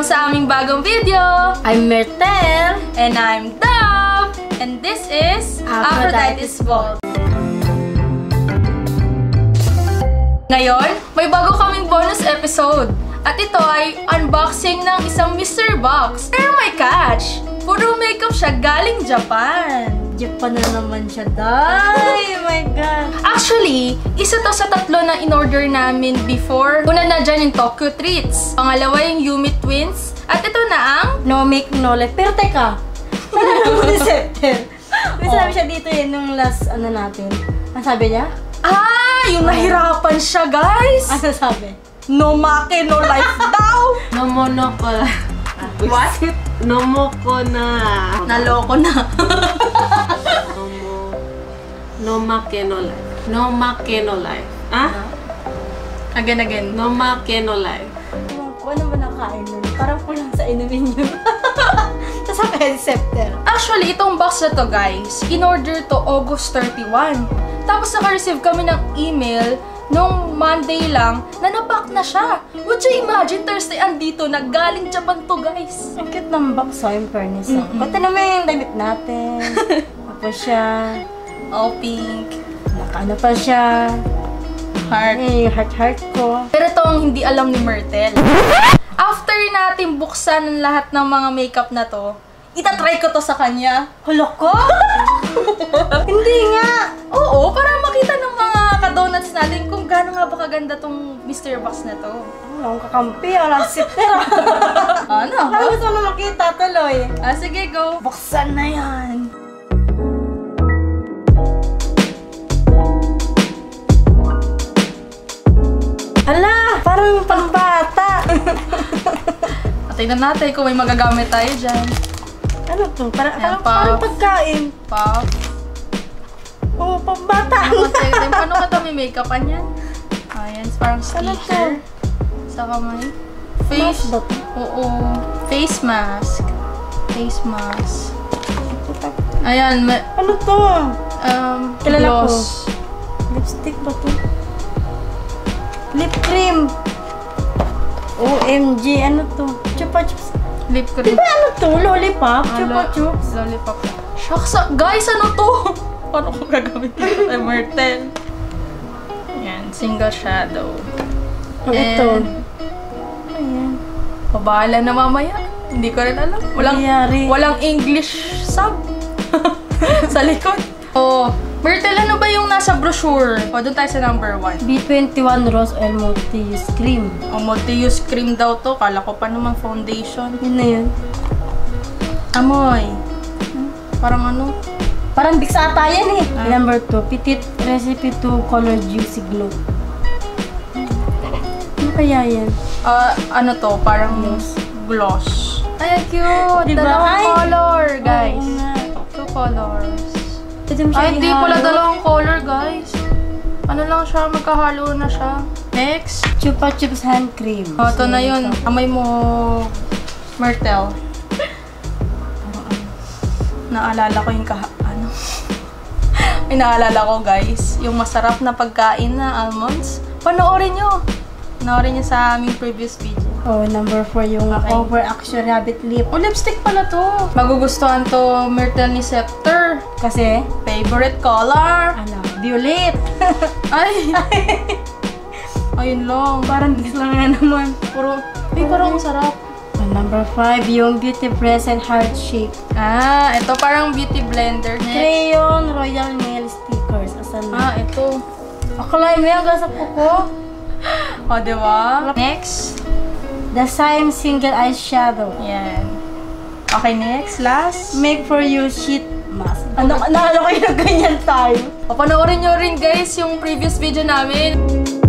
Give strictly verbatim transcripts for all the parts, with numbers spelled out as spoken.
sa aming bagong video! I'm Myrtle. And I'm Dove! And this is Aphrodite's Vault. Ngayon, may bago kaming bonus episode. At ito ay unboxing ng isang mystery box. Pero may catch! Puro makeup siya galing Japan. Japan na naman siya, Day! Oh my God! Actually, isa to sa tatlo na in-order namin before. Una na dyan yung Tokyo Treats. Pangalawa yung Yumi Twins. At ito na ang Nomakenolife. Pero teka, sana naman ni September. May sabi siya dito yun nung last ano natin. Ang sabi niya? Ah! Yung nahirapan siya, guys! Ano sabi? Nomakenolife daw! Nomonoko. What? Nomoko na. Naloko na. Nomo. Nomakenolife. Nomakenolife. Ah? Again, again. Nomakenolife. Kung ano ba nakain nun? Parang kulang sa inumin yun. Tapos sabi si September. Actually, itong box na to, guys, in-order to August thirty-first. Tapos naka-receive kami ng email nung Monday lang na napack na siya. Would you imagine Thursday andito na galing Japan to, guys? Ang cute ng box, so in fairness. Mm -mm. Kunti naman yung damit natin. Tapos siya. All pink. Naka-ano pa siya. Heart. Eh, yung heart-heart ko. Pero ito ang hindi alam ni Myrtle. After natin buksan ang lahat ng mga makeup na to, itatry ko to sa kanya. Hulo ko? Hindi nga! Oo, para makita ng mga ka-donuts natin kung gaano nga ba kaganda tong mystery box na to. Ang kakampi, alam si September. Ano? Parang gusto na makita tuloy. Ah, sige, go. Buksan na yan. Hala! Parang pambata! Tingnan natin kung may magagamit tayo dyan. Ano to? Para, Ayan, parang, puff. parang pagkain. Puff. Oo, oh, pambata. Ano ka tayo? Paano ka ito may make-upan yan? Ayan, parang Ano sticker. Sa kamay. Face. Mask ba to? Oo. Face mask. Face mask. Ayan. Ma Ano to? um, Kilala ko. gloss. Lipstick ba to? Lip cream. O M G, ano to? Chupa chups. Lip cream. Diba ano to? Lollipop? Chupa Ano? chups. Lollipop. Shucks, ah, guys, ano to? Paano ko gagawin dito kay Myrtle? Ayan, single shadow. Ano ito? Ayan. Pabahala na mamaya. Hindi ko rin alam. Walang, Nangyari. walang English sub sa likod. Oh, Myrtle, ano ba yung nasa brochure? O, doon tayo sa number one. B twenty-one Rose Oil Multi-Use Cream. O, multi-use cream daw to. Kala ko pa naman foundation. Yun na yun. Amoy. Hmm? Parang ano? Parang Bix ata yan eh. Ah. Number two, Petite Recipe to Color Juicy Glow. Ano kaya yan? Ah, ano to? Parang gloss. Gloss. Ay, cute! Diba? Dalawang Ay! color, guys. Oo nga. Two colors. Pwede mo siya Ay, di ihalo. pala dalawang color, guys. Ano lang siya, magkahalo na siya. Next. Chupa Chups Hand Cream. Oh, ito na yun. Amay mo, Myrtle. Naalala ko yung kaha... Ano? May naalala ko, guys. Yung masarap na pagkain na almonds. Panoorin nyo. Panoorin nyo sa aming previous video. Oh, number four yung Okay. Over Action Rabbit Lip. Oh, lipstick pala to. Magugustuhan to Myrtle ni Scepter. Kasi, Favorite color. ano, violet. Ay! Ayun lang. Parang Bix lang nga naman. Puro, ay, parang sarap. Oh, number five yung Beauty Present Heart Shape. Ah, ito parang beauty blender. Next. Crayon Royal Nail Stickers. Asan Ah, na? ito. Akalay mo yung gasa ko. O, oh, diba? Next. The Sime Single Eyeshadow. Yan. Okay, next. Last. Make for you sheet mask. Ano, naano kayo na ganyan tayo? O, panoorin nyo rin, guys, yung previous video namin.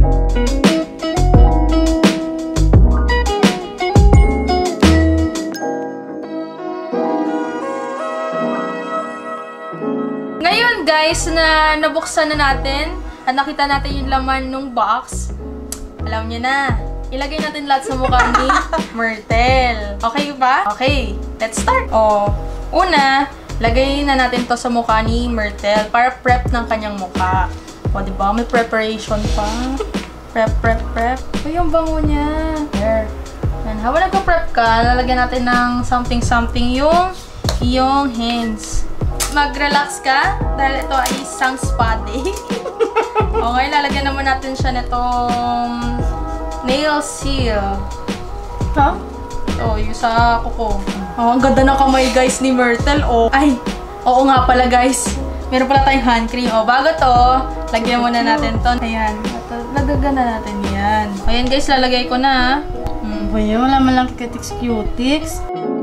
Ngayon, guys, na nabuksan na natin at nakita natin yung laman ng box, alam nyo na, ilagay natin lahat sa mukha ni Myrtle. Okay ba? Okay, let's start. O, una, lagay na natin to sa mukha ni Myrtle para prep ng kanyang mukha. O, diba? May preparation pa. Prep, prep, prep. O, yung bango niya. There. Yan. Habang nagpa-prep mag-wrap ka, lalagyan natin ng something-something yung yung hands. Mag-relax ka dahil ito ay isang spa day. Okay, lalagyan naman natin siya nitong nail seal. Ha? Oh, yung sa kuko. Oh, ang ganda ng kamay guys ni Myrtle. Oh, ay, oo nga pala guys. Meron pala tayong hand cream. Oh, bago to, lagyan muna natin to. Ayan, lagagan na natin yan. Ayan guys, lalagay ko na. Hmm. Boy, wala man lang cutics-cutics.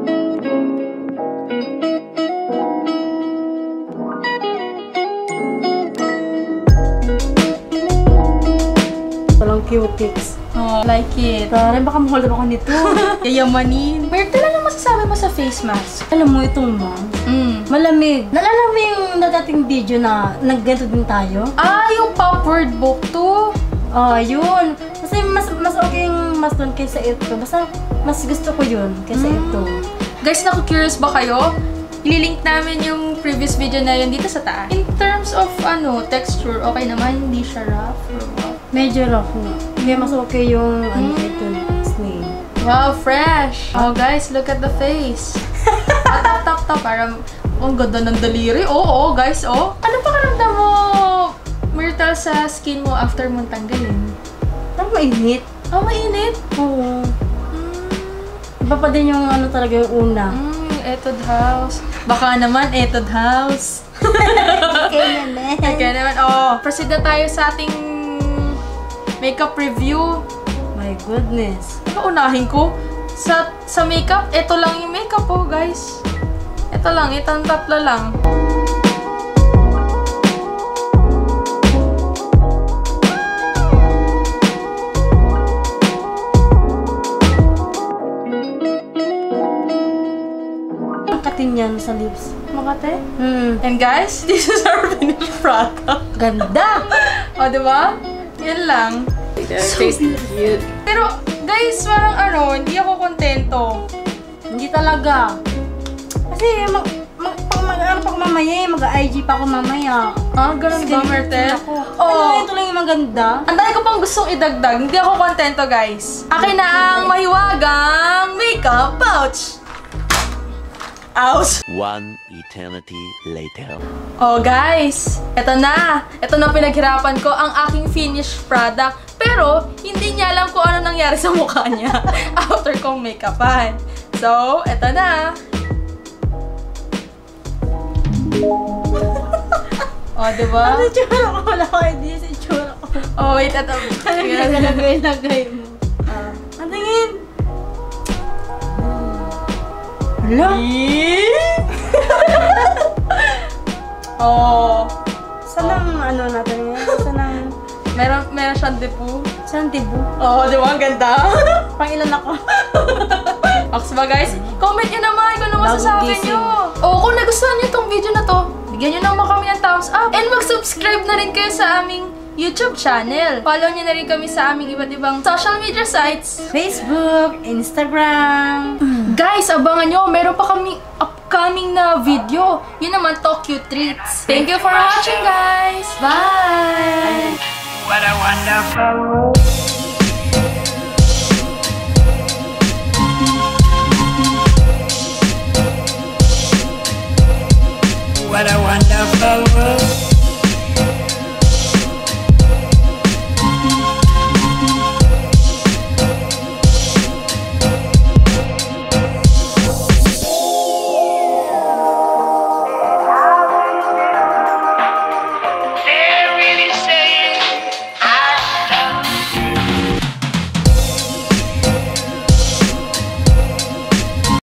Walang cutics. Oh, like it. Tara, baka mahold ako nito. Yayamanin. Myrtle, ano masasabi mo sa face mask? Alam mo itong mom, Mm. malamig. Naalala mo yung nadating video na nagganto din tayo? Ah, yung pop word book to. Ah, yun. Kasi mas mas okay yung mas doon kaysa ito. Basta mas gusto ko yun kaysa Mm. ito. Guys, naku-curious ba kayo? Ililink namin yung previous video na yun dito sa taas. In terms of ano, texture, okay naman, hindi siya rough or what? Medyo rough nga. Kaya mas okay yung ano Mm. ito na snail. Wow, fresh! Oh guys, look at the face. Ah, tap, tap, tap. Parang, oh, ang ganda ng daliri. Oo, oh, oh, guys, oh. Ano pa karamdam mo, Myrtle, sa skin mo after mong tanggalin? Parang mainit. Oh, mainit? Oo. Mm. Iba pa din yung ano talaga yung una. Mm, yung Etod House. Baka naman, Etod House. Okay naman. Okay naman. Oh, proceed na tayo sa ating makeup review. My goodness. Ano unahin ko? Sa sa makeup, ito lang yung makeup oh, guys. Ito lang, itong tatlo lang. Ang katin yan sa lips. Makate? Hmm. And guys, this is our finished product. Ganda! O, di ba? Yan lang. It tastes cute. Pero, guys, parang ano, hindi ako kontento. Hindi talaga. Kasi mag, mag, pag mag, ano pag mamaya, mag-I G pa ako mamaya. Ah, ganun ba, Myrtle? Ako. Oo. Ano, ito lang yung maganda. Ang dami ko pang gustong idagdag. Hindi ako kontento, guys. Akin na ang mahiwagang makeup pouch. Ouch! One eternity later. Oh, guys. Eto na. Eto na pinaghirapan ko ang aking finished product. Pero, hindi niya alam kung ano nangyari sa mukha niya after kong make-upan. So, eto na. Oh, diba? Ano tsura ko? Wala ko idea sa tsura ko. Oh, wait. Eto. Ano nilagay-lagay mo? Ah. Ang tingin! Hala! Oh. Saan ang ano natin ngayon? Saan ang... Meron, meron siyang depo. Saan tibo? Oh, di ba? Ang ganda. Pang ilan ako? Ox ba, guys? Comment nyo naman kung ano masasabi Bagong gising. nyo. Oh, kung nagustuhan nyo itong video na to, bigyan nyo naman kami ng thumbs up. And mag-subscribe na rin kayo sa aming YouTube channel. Follow nyo na rin kami sa aming iba't ibang social media sites. Facebook, Instagram. Guys, abangan nyo. Meron pa kami upcoming na video. Yun naman, Tokyo Treats. Thank you for watching, guys. Bye! What a wonderful world.